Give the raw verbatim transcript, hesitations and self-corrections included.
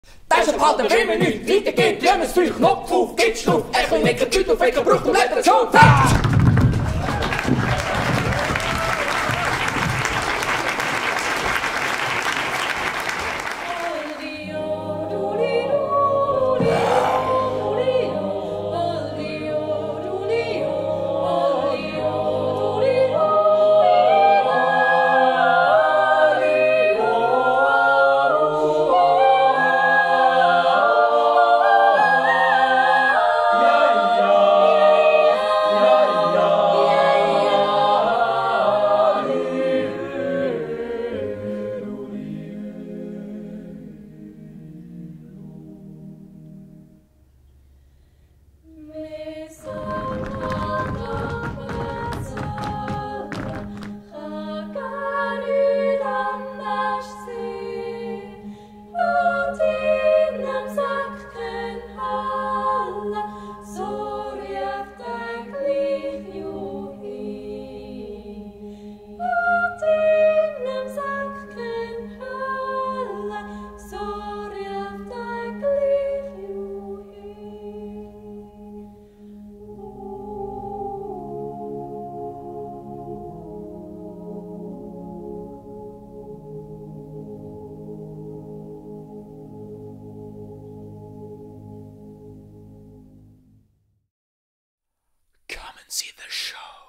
Das ist halt wenn wir nicht weitergeht, ja, es viel Knopf auf, geht's drauf, ein bisschen lecker Tüt auf, ich braucht um leider schon. Come and see the show.